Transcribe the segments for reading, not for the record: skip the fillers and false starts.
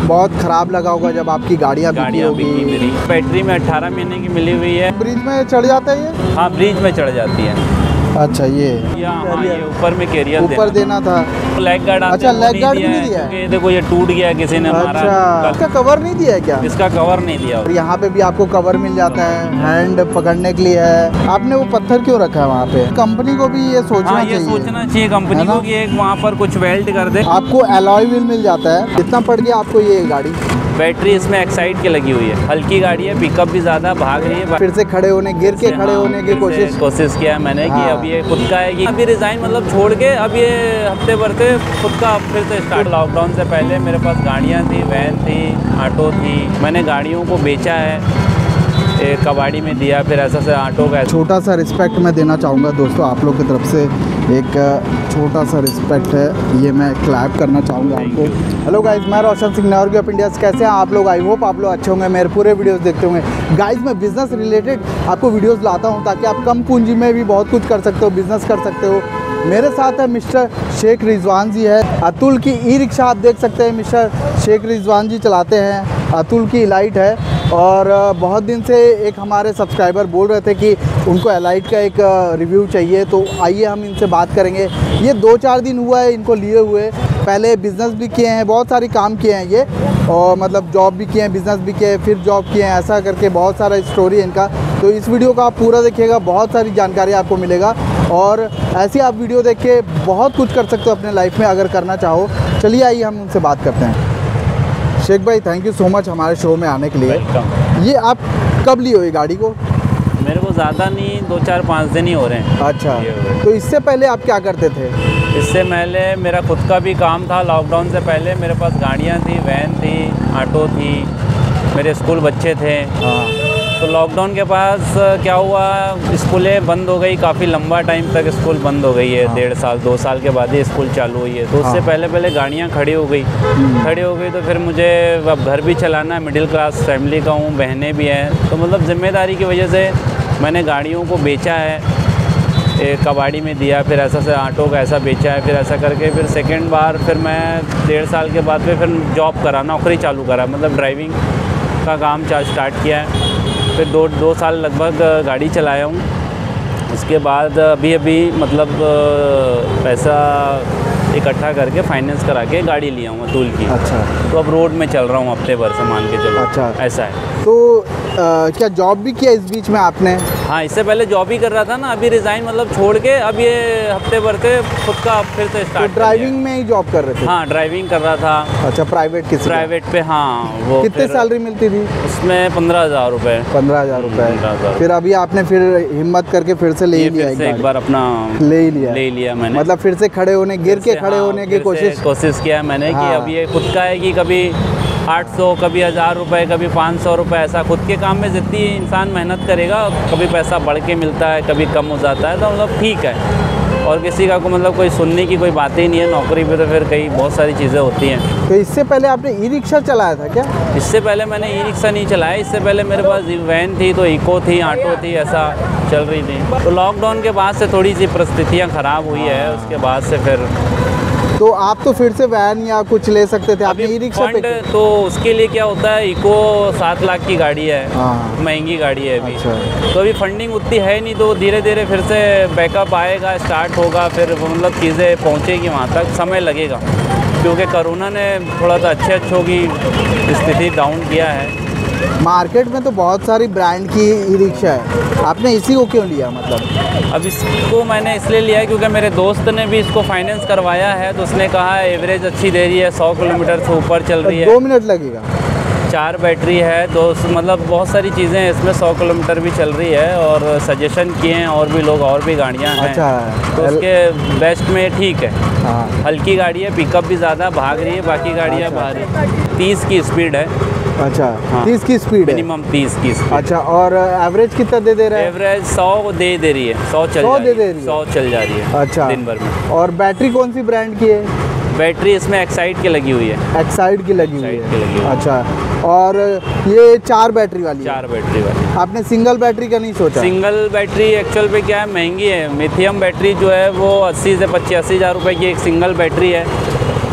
बहुत ख़राब लगा होगा जब आपकी गाड़ियाँ बिकी होगी। मेरी बैटरी में 18 महीने की मिली हुई है। ब्रिज में चढ़ जाता है ये? हाँ, ब्रिज में चढ़ जाती है। अच्छा, ये ऊपर में कैरियर ऊपर देना था। Leg guard. अच्छा, लेग गार्ड भी नहीं दिया है? देखो ये टूट गया, किसी ने मारा। अच्छा, इसका कवर नहीं दिया है क्या? इसका कवर नहीं दिया। और यहाँ पे भी आपको कवर मिल जाता है, हैंड पकड़ने के लिए है। आपने वो पत्थर क्यों रखा है वहाँ पे? कंपनी को भी ये सोचना चाहिए कंपनी को कि एक वहाँ पर कुछ वेल्ड कर दे। आपको एलॉय व्हील मिल जाता है। कितना पड़ गया आपको ये गाड़ी? बैटरी इसमें एक्साइड की लगी हुई है, हल्की गाड़ी है, पिकअप भी ज़्यादा, भाग रही है। फिर से खड़े होने, गिर के खड़े होने की कोशिश किया है मैंने कि अब ये खुद का है कि अभी रिज़ाइन मतलब छोड़ के अब ये हफ्ते भर से खुद का फिर से स्टार्ट। लॉकडाउन से पहले मेरे पास गाड़ियाँ थी, वैन थी, ऑटो थी। मैंने गाड़ियों को बेचा है, एक कबाड़ी में दिया, फिर ऐसा से ऑटो का। छोटा सा रिस्पेक्ट मैं देना चाहूँगा दोस्तों, आप लोग की तरफ से एक छोटा सा रिस्पेक्ट है, ये मैं क्लैप करना चाहूँगा आपको। हेलो गाइस, मैं रोशन सिंह नॉर्गे ऑफ इंडिया। कैसे हैं आप लोग? आई होप आप लोग अच्छे होंगे, मेरे पूरे वीडियोस देखते होंगे। गाइस, मैं बिज़नेस रिलेटेड आपको वीडियोस लाता हूँ ताकि आप कम पूंजी में भी बहुत कुछ कर सकते हो, बिज़नेस कर सकते हो। मेरे साथ है मिस्टर शेख रिजवान जी है। अतुल की ई रिक्शा आप देख सकते हैं, मिस्टर शेख रिजवान जी चलाते हैं। अतुल की एलाइट है और बहुत दिन से एक हमारे सब्सक्राइबर बोल रहे थे कि उनको एलाइट का एक रिव्यू चाहिए, तो आइए हम इनसे बात करेंगे। ये 2-4 दिन हुआ है इनको लिए हुए। पहले बिज़नेस भी किए हैं, बहुत सारी काम किए हैं ये, और मतलब जॉब भी किए हैं, बिज़नेस भी किए हैं, फिर जॉब किए हैं, ऐसा करके बहुत सारा स्टोरी है इनका। तो इस वीडियो को आप पूरा देखिएगा, बहुत सारी जानकारी आपको मिलेगा और ऐसी आप वीडियो देख के बहुत कुछ कर सकते हो अपने लाइफ में अगर करना चाहो। चलिए आइए हम उनसे बात करते हैं। शेख भाई, थैंक यू सो मच हमारे शो में आने के लिए। ये आप कब लिए हो ये गाड़ी को? मेरे को ज़्यादा नहीं, 2-4-5 दिन ही हो रहे हैं। अच्छा, तो इससे पहले आप क्या करते थे? इससे पहले मेरा खुद का भी काम था। लॉकडाउन से पहले मेरे पास गाड़ियाँ थी, वैन थी, ऑटो थी, मेरे स्कूल बच्चे थे। हाँ। तो लॉकडाउन के बाद क्या हुआ, स्कूलें बंद हो गई, काफ़ी लंबा टाइम तक स्कूल बंद हो गई है। 1.5 साल 2 साल के बाद ही स्कूल चालू हुई है। तो उससे पहले गाड़ियाँ खड़ी हो गई। तो फिर मुझे अब घर भी चलाना है, मिडिल क्लास फैमिली का हूँ, बहनें भी हैं, तो मतलब ज़िम्मेदारी की वजह से मैंने गाड़ियों को बेचा है, एक कबाड़ी में दिया, फिर ऐसा से ऑटो का ऐसा बेचा है, फिर ऐसा करके फिर सेकेंड बार फिर मैं 1.5 साल के बाद फिर जॉब करा, नौकरी चालू करा, मतलब ड्राइविंग का काम स्टार्ट किया है। फिर 2 साल लगभग गाड़ी चलाया हूँ। उसके बाद अभी मतलब पैसा इकट्ठा करके फाइनेंस करा के गाड़ी लिया हूँ अतुल की। अच्छा, तो अब रोड में चल रहा हूँ हफ्ते भर से, मान के चलो। अच्छा, ऐसा है। तो क्या जॉब भी किया इस बीच में आपने? हाँ, इससे पहले जॉब ही कर रहा था ना, अभी रिज़ाइन मतलब छोड़ के अब ये हफ्ते भर से खुद का फिर से स्टार्ट। तो ड्राइविंग में ही जॉब कर रहे थे? हाँ, ड्राइविंग कर रहा था। अच्छा, प्राइवेट? किस प्राइवेट पे? हाँ। वो कितने सैलरी मिलती थी उसमें? 15,000 रुपये। 15,000 रुपये। फिर अभी आपने फिर हिम्मत करके फिर से ले ही लिया? एक बार अपना ले लिया मैंने, मतलब फिर से खड़े होने, गिर के खड़े होने की कोशिश किया मैंने कि अब ये खुद का है कि कभी 800, कभी 1000 रुपये, कभी 500 रुपये, ऐसा खुद के काम में जितनी इंसान मेहनत करेगा, कभी पैसा बढ़ के मिलता है, कभी कम हो जाता है, तो मतलब ठीक है। और किसी का को मतलब कोई सुनने की कोई बात ही नहीं है। नौकरी पे तो फिर कई बहुत सारी चीज़ें होती हैं। तो इससे पहले आपने ई रिक्शा चलाया था क्या? इससे पहले मैंने ई रिक्शा नहीं चलाया। इससे पहले मेरे पास वैन थी, तो इको थी, ऑटो थी, ऐसा चल रही थी। तो लॉकडाउन के बाद से थोड़ी सी परिस्थितियाँ ख़राब हुई है, उसके बाद से फिर तो आप तो फिर से वैन या कुछ ले सकते थे, आपने ई रिक्शा पे? तो उसके लिए क्या होता है, इको 7 लाख की गाड़ी है, महंगी गाड़ी है अभी। अच्छा। तो अभी फंडिंग उतनी है नहीं, तो धीरे धीरे फिर से बैकअप आएगा, स्टार्ट होगा, फिर मतलब चीज़ें पहुँचेगी वहाँ तक, समय लगेगा, क्योंकि कोरोना ने थोड़ा सा अच्छों की स्थिति डाउन किया है। मार्केट में तो बहुत सारी ब्रांड की ई रिक्शा है, आपने इसी को क्यों लिया? मतलब अब इसको मैंने इसलिए लिया है क्योंकि मेरे दोस्त ने भी इसको फाइनेंस करवाया है, तो उसने कहा एवरेज अच्छी दे रही है, 100 किलोमीटर से ऊपर चल रही है। 2 मिनट लगेगा। 4 बैटरी है, तो मतलब बहुत सारी चीज़ें हैं इसमें, 100 किलोमीटर भी चल रही है, और सजेशन किए हैं और भी लोग, और भी गाड़ियाँ हैं। अच्छा, तो उसके बेस्ट में ठीक है। हाँ, हल्की गाड़ी है, पिकअप भी ज़्यादा, भाग रही है, बाकी गाड़ियाँ भाग रही है। 30 की स्पीड है। अच्छा, हाँ, 30 की स्पीड है, मिनिमम 30 की स्पीड। अच्छा, और एवरेज कितना दे रहा है? एवरेज 100 दे रही है, 100 चल जा रही है। अच्छा, दिन भर में। और बैटरी कौन सी ब्रांड की है? बैटरी इसमें एक्साइड की लगी हुई है। एक्साइड की लगी हुई है। अच्छा, और ये 4 बैटरी वाली? 4 बैटरी वाली। आपने सिंगल बैटरी का नहीं सोचा? सिंगल बैटरी एक्चुअल पे क्या है, महंगी है। लिथियम बैटरी जो है वो 80 से 85 हज़ार रुपये की एक सिंगल बैटरी है।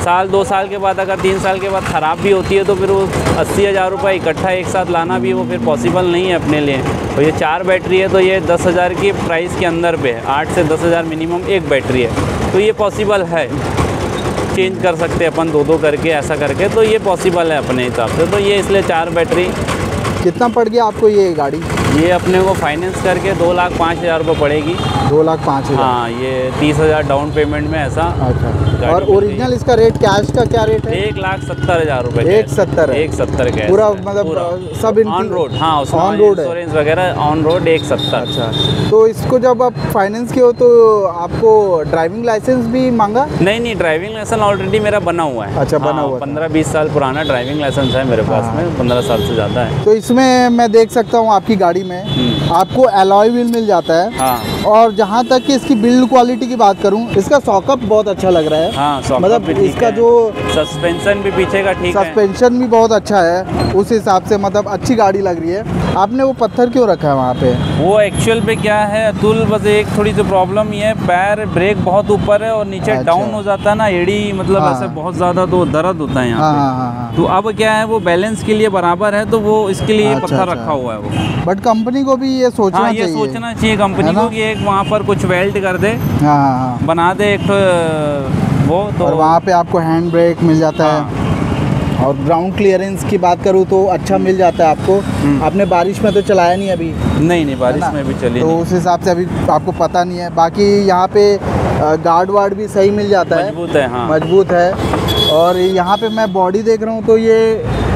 साल 2 साल के बाद, अगर 3 साल के बाद ख़राब भी होती है तो फिर वो 80,000 रुपये इकट्ठा एक साथ लाना भी वो फिर पॉसिबल नहीं है अपने लिए। और ये 4 बैटरी है तो ये 10,000 की प्राइस के अंदर पे है, 8 से 10,000 मिनिमम एक बैटरी है, तो ये पॉसिबल है। चेंज कर सकते हैं अपन 2-2 करके, ऐसा करके, तो ये पॉसिबल है अपने हिसाब से। तो ये इसलिए 4 बैटरी। कितना पड़ गया आपको ये गाड़ी? ये अपने को फाइनेंस करके 2,05,000 रुपये पड़ेगी। 2,05,000। हाँ, ये 30,000 डाउन पेमेंट में ऐसा। अच्छा, और ओरिजिनल इसका रेट, कैश का क्या रेट है? 1,70,000 रुपये। 1,70 1,70 कैश पूरा, मतलब सब ऑन रोड। हाँ, उसमें ऑन रोड है, इंश्योरेंस वगैरह ऑन रोड 1,70। अच्छा, तो इसको जब आप फाइनेंस किए हो तो आपको ड्राइविंग लाइसेंस भी मांगा? नहीं, ड्राइविंग लाइसेंस ऑलरेडी मेरा बना हुआ है। अच्छा, बना हुआ। 15-20 साल पुराना ड्राइविंग लाइसेंस है मेरे पास में, 15 साल से ज़्यादा है। तो इसमें मैं देख सकता हूँ आपकी गाड़ी में आपको एलॉय व्हील मिल जाता है। हाँ। और जहाँ तक कि इसकी बिल्ड क्वालिटी की बात करूँ, इसका सॉकअप बहुत अच्छा लग रहा है। हाँ, मतलब इसका जो सस्पेंशन भी पीछे का ठीक है, सस्पेंशन भी बहुत अच्छा है, उस हिसाब से मतलब अच्छी गाड़ी लग रही है। आपने वो पत्थर क्यों रखा है वहाँ पे? वो एक्चुअल पे क्या है अतुल, बस एक थोड़ी सी प्रॉब्लम ये है, पैर ब्रेक बहुत ऊपर है और नीचे अच्छा। डाउन हो जाता है ना, एड़ी मतलब हाँ। ऐसे बहुत ज़्यादा तो दर्द होता है यहाँ हाँ। पे। तो अब क्या है, वो बैलेंस के लिए बराबर है, तो वो इसके लिए अच्छा, पत्थर अच्छा। रखा हुआ है वो। बट कंपनी को भी ये सोचना हाँ, चाहिए। ये सोचना चाहिए कंपनी को कि एक वहाँ पर कुछ वेल्ड कर दे, हाँ, बना दे एक वो तो। और वहाँ पे आपको हैंड ब्रेक मिल जाता है। और ग्राउंड क्लियरेंस की बात करूँ तो अच्छा मिल जाता है आपको। आपने बारिश में तो चलाया नहीं अभी? नहीं, बारिश में भी चली तो नहीं। उस हिसाब से अभी आपको पता नहीं है। बाकी यहाँ पे गार्ड वार्ड भी सही मिल जाता है, मजबूत है। हाँ, मजबूत है। और यहाँ पे मैं बॉडी देख रहा हूँ तो ये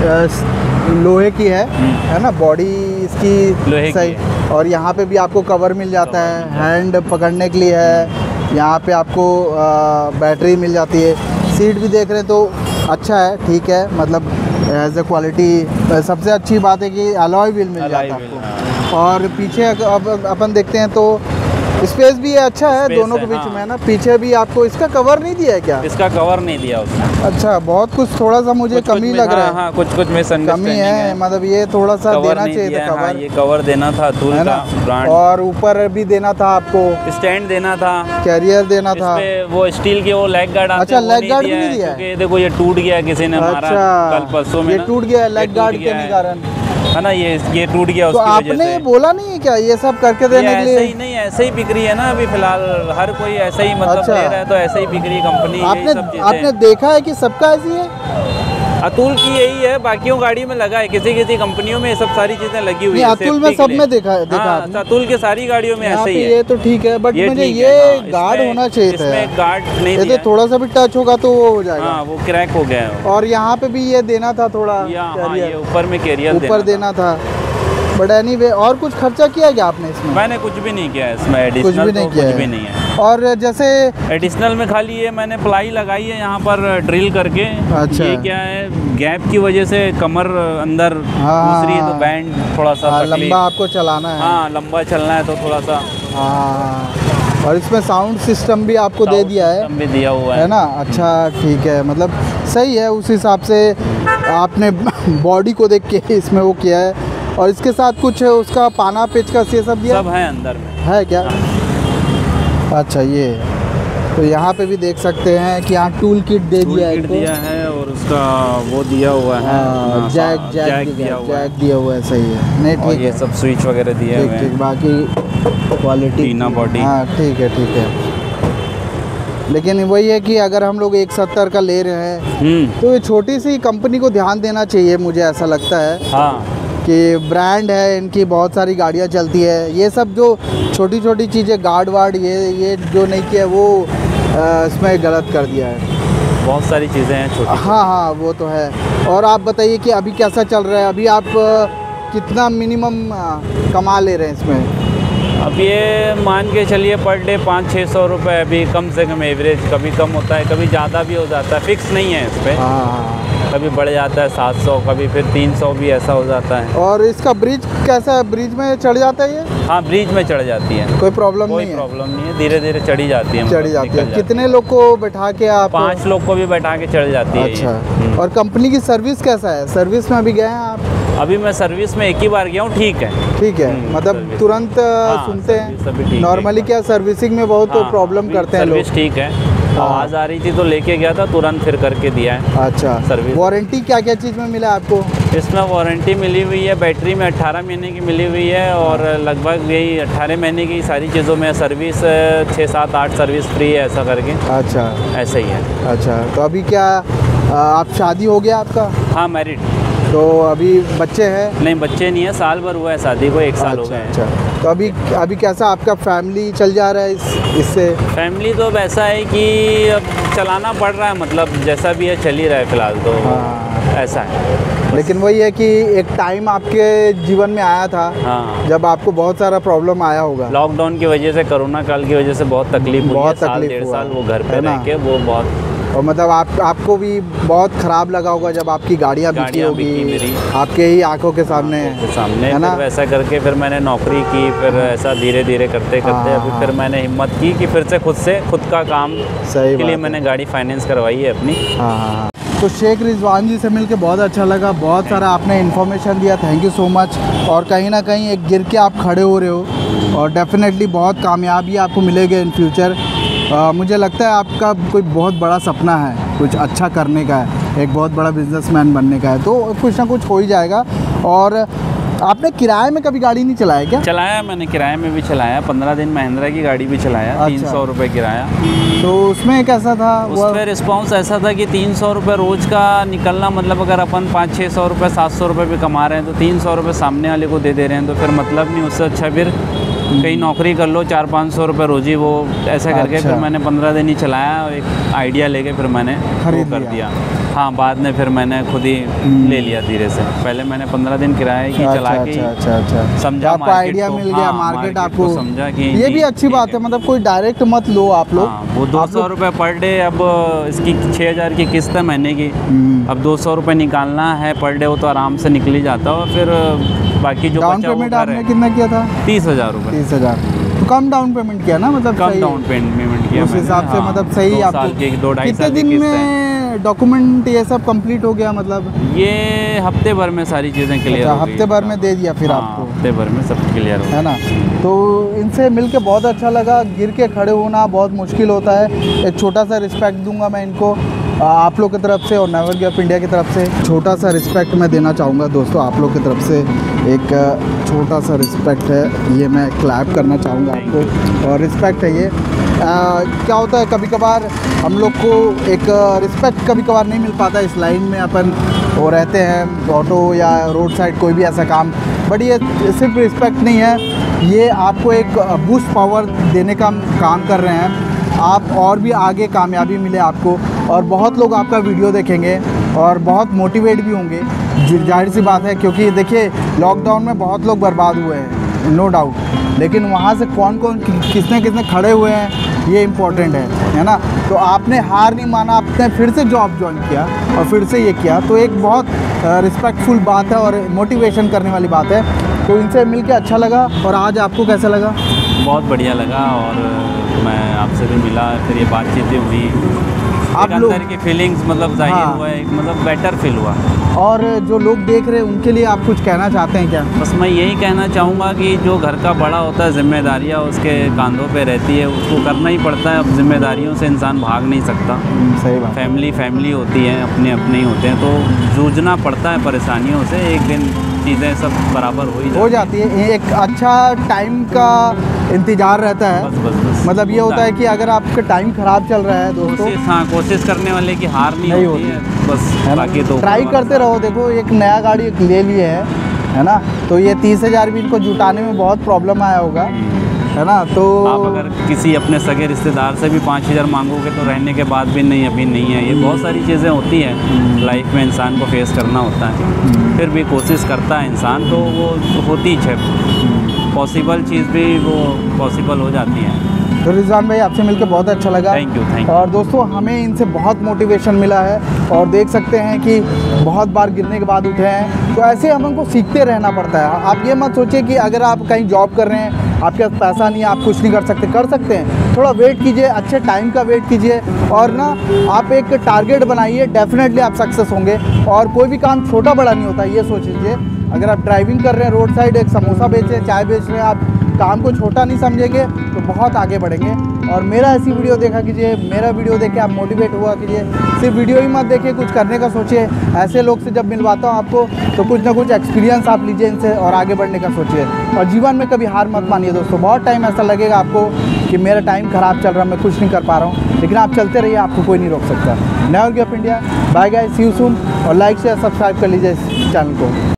लोहे की है ना, बॉडी इसकी लोहे सही। की और यहाँ पे भी आपको कवर मिल जाता है, हैंड पकड़ने के लिए है। यहाँ पे आपको बैटरी मिल जाती है। सीट भी देख रहे हैं तो अच्छा है, ठीक है, मतलब एज ए क्वालिटी सबसे अच्छी बात है कि अलॉय व्हील मिल जाता है आपको। और पीछे अब अपन देखते हैं तो स्पेस भी अच्छा है दोनों के बीच में, ना। पीछे भी आपको इसका कवर नहीं दिया है क्या? इसका कवर नहीं दिया उसने। अच्छा, बहुत कुछ थोड़ा सा मुझे कमी लग रहा है। हाँ, कुछ में कमी है, मतलब ये थोड़ा सा देना चाहिए था कवर। हाँ, ये कवर देना था अतुल का ब्रांड। और ऊपर भी देना था आपको, स्टैंड देना था, कैरियर देना था। वो स्टील के वो लेग गार्ड आते हैं। अच्छा, लेग गार्ड भी नहीं दिया है? देखो ये टूट गया, किसी ने मारा कल परसों में, ये टूट गया लेग गार्ड के कारण, है ना। ये टूट गया तो उसकी वजह से। आपने बोला नहीं है क्या ये सब करके देने के लिए? ऐसे ही नहीं, ऐसे ही बिक रही है ना अभी फिलहाल, हर कोई ऐसे ही मतलब अच्छा। ले रहा है, तो ऐसे ही बिक रही कंपनी। आपने देखा है कि सबका ऐसी है? अतुल की यही है, बाकियों गाड़ी में लगा है, किसी कंपनियों में ये सब सारी चीजें लगी हुई है। अतुल में सब में देखा आपने? अतुल के सारी गाड़ियों में ऐसे ही है। ये तो ठीक है, बट मुझे ये गार्ड होना चाहिए था। इसमें गार्ड नहीं ये दिया। तो थोड़ा सा भी टच होगा तो वो हो जाएगा। हाँ, वो क्रैक हो गया है। और यहाँ पे भी ये देना था थोड़ा, ये ऊपर में कैरियर ऊपर देना था। बट एनीवे, और कुछ खर्चा किया क्या आपने इसमें? मैंने कुछ भी नहीं किया इसमें, एडिशनल कुछ भी नहीं किया, कुछ भी नहीं है। और जैसे एडिशनल में खाली ये मैंने प्लाई लगाई है यहाँ पर ड्रिल करके। अच्छा। ये क्या है, गैप की वजह से कमर अंदर हाँ, दूसरी है तो बैंड थोड़ा सा लंबा आपको चलाना है। हाँ, लंबा चलना है तो थोड़ा सा। हाँ, और इसमें साउंड सिस्टम भी आपको दे दिया है, भी दिया हुआ है ना। अच्छा, ठीक है, मतलब सही है। उस हिसाब से आपने बॉडी को देख के इसमें वो किया है। और इसके साथ कुछ उसका पाना पेचकस ये सब दिया सब है अंदर में, है क्या? अच्छा, ये तो यहाँ पे भी देख सकते हैं कि यहाँ टूल किट दे दिया है और उसका वो दिया हुआ है, जैक दिया हुआ है। सही है, नहीं ठीक है। ये सब स्विच वगैरह दिए हुए हैं। बाकी क्वालिटी टीना बॉडी, हाँ ठीक है। लेकिन वही है कि अगर हम लोग 1,70 का ले रहे हैं तो ये छोटी सी कंपनी को ध्यान देना चाहिए, मुझे ऐसा लगता है। हाँ, कि ब्रांड है, इनकी बहुत सारी गाड़ियाँ चलती है। ये सब जो छोटी छोटी चीज़ें, गार्ड वार्ड, ये जो नहीं किया वो इसमें गलत कर दिया है। बहुत सारी चीज़ें हैं छोटी। हाँ, वो तो है। और आप बताइए कि अभी कैसा चल रहा है? अभी आप कितना मिनिमम कमा ले रहे हैं इसमें? अब ये मान के चलिए पर डे 500-600 रुपये अभी कम से कम एवरेज। कभी कम होता है, कभी ज़्यादा भी हो जाता है, फिक्स नहीं है इस पर। हाँ, कभी बढ़ जाता है 700, कभी फिर 300 भी ऐसा हो जाता है। और इसका ब्रिज कैसा है? ब्रिज में चढ़ जाता है ये? हाँ, ब्रिज में चढ़ जाती है, कोई प्रॉब्लम नहीं है? कोई प्रॉब्लम नहीं है, धीरे धीरे चढ़ी जाती है। चढ़ी जाती है। कितने लोग को बैठा के आप? 5 लोग को भी बैठा के चढ़ जाती है। अच्छा, और कंपनी की सर्विस कैसा है? सर्विस में अभी गए हैं आप? अभी मैं सर्विस में एक ही बार गया हूँ, ठीक है। ठीक है, मतलब तुरंत सुनते हैं। नॉर्मली क्या सर्विसिंग में बहुत प्रॉब्लम करते हैं लोग। सर्विस ठीक है, आवाज़ आ रही थी तो लेके गया था, तुरंत फिर करके दिया है अच्छा, सर्विस। वारंटी क्या क्या चीज़ में मिला आपको? इसमें वारंटी मिली हुई है, बैटरी में 18 महीने की मिली हुई है, और लगभग यही 18 महीने की सारी चीज़ों में सर्विस 6, 7, 8 सर्विस फ्री है, ऐसा करके। अच्छा, ऐसा ही है। अच्छा, तो अभी क्या आप शादी हो गया आपका? हाँ, मैरिड। तो अभी बच्चे हैं? नहीं, बच्चे नहीं है, साल भर हुआ है शादी को, 1 साल हो गया है। अच्छा, तो अभी कैसा आपका फैमिली चल जा रहा है इससे? फैमिली तो अब ऐसा है कि अब चलाना पड़ रहा है, मतलब जैसा भी है चल ही रहा है फ़िलहाल तो। हाँ। ऐसा है। लेकिन वही है कि एक टाइम आपके जीवन में आया था, हाँ, जब आपको बहुत सारा प्रॉब्लम आया होगा। लॉकडाउन की वजह से, कोरोना काल की वजह से बहुत तकलीफ हुई है। बहुत साल तकलीफ 1.5 हुआ साल वो घर पे है ना? रह के वो बहुत, और मतलब आपको भी बहुत ख़राब लगा होगा जब आपकी गाड़ियाँ बिकी गाड़ियाँ बिकी होगी मेरी। आपके ही आंखों के सामने, है ना? फिर वैसा करके फिर मैंने नौकरी की, फिर ऐसा धीरे धीरे करते करते अभी फिर मैंने हिम्मत की कि फिर से खुद का काम सही के लिए मैंने गाड़ी फाइनेंस करवाई है अपनी। हाँ। तो शेख रिजवान जी से मिलके बहुत अच्छा लगा, बहुत सारा आपने इन्फॉर्मेशन दिया, थैंक यू सो मच। और कहीं ना कहीं एक गिर के आप खड़े हो रहे हो और डेफिनेटली बहुत कामयाबी आपको मिलेगी इन फ्यूचर। मुझे लगता है आपका कोई बहुत बड़ा सपना है, कुछ अच्छा करने का है, एक बहुत बड़ा बिजनेसमैन बनने का है, तो कुछ ना कुछ हो ही जाएगा। और आपने किराए में कभी गाड़ी नहीं चलाया क्या? चलाया, मैंने किराए में भी चलाया, 15 दिन महिंद्रा की गाड़ी भी चलाया। अच्छा। 300 रुपये किराया। तो उसमें कैसा था? उस पर रिस्पॉन्स ऐसा था कि 300 रुपये रोज़ का निकलना, मतलब अगर अपन 500-600 रुपये 700 रुपये भी कमा रहे हैं तो 300 रुपये सामने वाले को दे दे रहे हैं, तो फिर मतलब नहीं। उससे अच्छा फिर कहीं नौकरी कर लो, 400-500 रुपये रोज़ी, वो ऐसा करके अच्छा। फिर मैंने 15 दिन ही चलाया और एक आइडिया लेके फिर मैंने वो कर दिया। हाँ, बाद में फिर मैंने खुद ही ले लिया धीरे से। पहले मैंने 15 दिन किराए की चला के अच्छा। समझा, आपको आइडिया मिल गया, मार्केट आपको समझा कि ये भी अच्छी बात है, मतलब कोई डायरेक्ट मत लो आप लोग। हाँ, वो 200 रुपये पर डे, अब इसकी 6,000 की किस्त है महीने की। अब 200 रुपये निकालना है पर डे, वो तो आराम से निकल ही जाता है। और फिर बाकी जो डाउन पेमेंट आपने कितना किया था? 30,000 रुपये। 30,000 तो कम डाउन पेमेंट किया ना, मतलब कम डाउन पेमेंट किया उस हिसाब से। मतलब सही 2 आपको साल की 2-2.5 कितने साल की दिन किस्त है। में डॉक्यूमेंट ये सब कंप्लीट हो गया? मतलब ये हफ्ते भर में सारी चीज़ें क्लियर हो गई। हफ्ते भर में दे दिया फिर हाँ, आपको? हफ्ते भर में सब क्लियर हो, है ना? तो इनसे मिलके बहुत अच्छा लगा। गिर के खड़े होना बहुत मुश्किल होता है। एक छोटा सा रिस्पेक्ट दूंगा मैं इनको, आप लोग की तरफ से और नेवर गिव अप इंडिया की तरफ से छोटा सा रिस्पेक्ट मैं देना चाहूँगा दोस्तों। आप लोग की तरफ से एक छोटा सा रिस्पेक्ट है, ये मैं क्लैप करना चाहूँगा आपको। और रिस्पेक्ट है ये, क्या होता है कभी कभार हम लोग को एक रिस्पेक्ट कभी कभार नहीं मिल पाता इस लाइन में, अपन वो रहते हैं ऑटो या रोड साइड कोई भी ऐसा काम, बट ये सिर्फ रिस्पेक्ट नहीं है, ये आपको एक बूस्ट पावर देने का काम कर रहे हैं आप, और भी आगे कामयाबी मिले आपको। और बहुत लोग आपका वीडियो देखेंगे और बहुत मोटिवेट भी होंगे, जाहिर सी बात है, क्योंकि देखिए लॉकडाउन में बहुत लोग बर्बाद हुए हैं, नो डाउट, लेकिन वहाँ से कौन किसने खड़े हुए हैं ये इम्पोर्टेंट है ना? तो आपने हार नहीं माना, आपने फिर से जॉब ज्वाइन किया और फिर से ये किया, तो एक बहुत रिस्पेक्टफुल बात है और मोटिवेशन करने वाली बात है। तो इनसे मिलके अच्छा लगा। और आज आपको कैसा लगा? बहुत बढ़िया लगा, और मैं आपसे भी मिला, फिर ये बातचीतें हुई, आप एक लोग अंदर की फीलिंग्स मतलब जाहिर हाँ। हुआ, एक मतलब बेटर फील हुआ। और जो लोग देख रहे हैं उनके लिए आप कुछ कहना चाहते हैं क्या? बस मैं यही कहना चाहूँगा कि जो घर का बड़ा होता है, जिम्मेदारियाँ उसके कंधों पे रहती है, उसको करना ही पड़ता है। अब जिम्मेदारियों से इंसान भाग नहीं सकता। सही बात। फैमिली होती है, अपने ही होते हैं, तो जूझना पड़ता है परेशानियों से। एक दिन चीज़ें सब बराबर हो जाती है। एक अच्छा टाइम का इंतज़ार रहता है। बस मतलब ये होता है कि अगर आपका टाइम ख़राब चल रहा है दोस्तों, कोशिश करने वाले की हार नहीं होती है, बस बाकी तो ट्राई करते रहो। देखो एक नया गाड़ी ले लिए है ना, तो ये 30,000 भी इनको जुटाने में बहुत प्रॉब्लम आया होगा, है ना? तो आप अगर किसी अपने सगे रिश्तेदार से भी 5,000 मांगोगे तो रहने के बाद भी नहीं, अभी नहीं है। ये बहुत सारी चीज़ें होती हैं लाइफ में, इंसान को फेस करना होता है, फिर भी कोशिश करता है इंसान, तो वो होती है। पॉसिबल चीज़ भी वो पॉसिबल हो जाती है। तो रिजवान भाई आपसे मिलकर बहुत अच्छा लगा। Thank you. और दोस्तों हमें इनसे बहुत मोटिवेशन मिला है, और देख सकते हैं कि बहुत बार गिरने के बाद उठे हैं। तो ऐसे हमको सीखते रहना पड़ता है। आप ये मत सोचिए कि अगर आप कहीं जॉब कर रहे हैं, आपके पास पैसा नहीं है, आप कुछ नहीं कर सकते हैं। थोड़ा वेट कीजिए, अच्छे टाइम का वेट कीजिए, और ना आप एक टारगेट बनाइए, डेफिनेटली आप सक्सेस होंगे। और कोई भी काम छोटा बड़ा नहीं होता, ये सोच लीजिए। अगर आप ड्राइविंग कर रहे हैं रोड साइड, एक समोसा बेच रहे हैं, चाय बेच रहे हैं, आप काम को छोटा नहीं समझेंगे तो बहुत आगे बढ़ेंगे। और मेरा ऐसी वीडियो देखा कीजिए, मेरा वीडियो देख के आप मोटिवेट हुआ कीजिए। सिर्फ वीडियो ही मत देखिए, कुछ करने का सोचिए। ऐसे लोग से जब मिलवाता हूँ आपको तो कुछ ना कुछ एक्सपीरियंस आप लीजिए इनसे और आगे बढ़ने का सोचिए। और जीवन में कभी हार मत मानिए दोस्तों। बहुत टाइम ऐसा लगेगा आपको कि मेरा टाइम ख़राब चल रहा है, मैं कुछ नहीं कर पा रहा हूँ, लेकिन आप चलते रहिए, आपको कोई नहीं रोक सकता। Never give up India. Bye guys, see you soon. और लाइक शेयर सब्सक्राइब कर लीजिए इस चैनल को।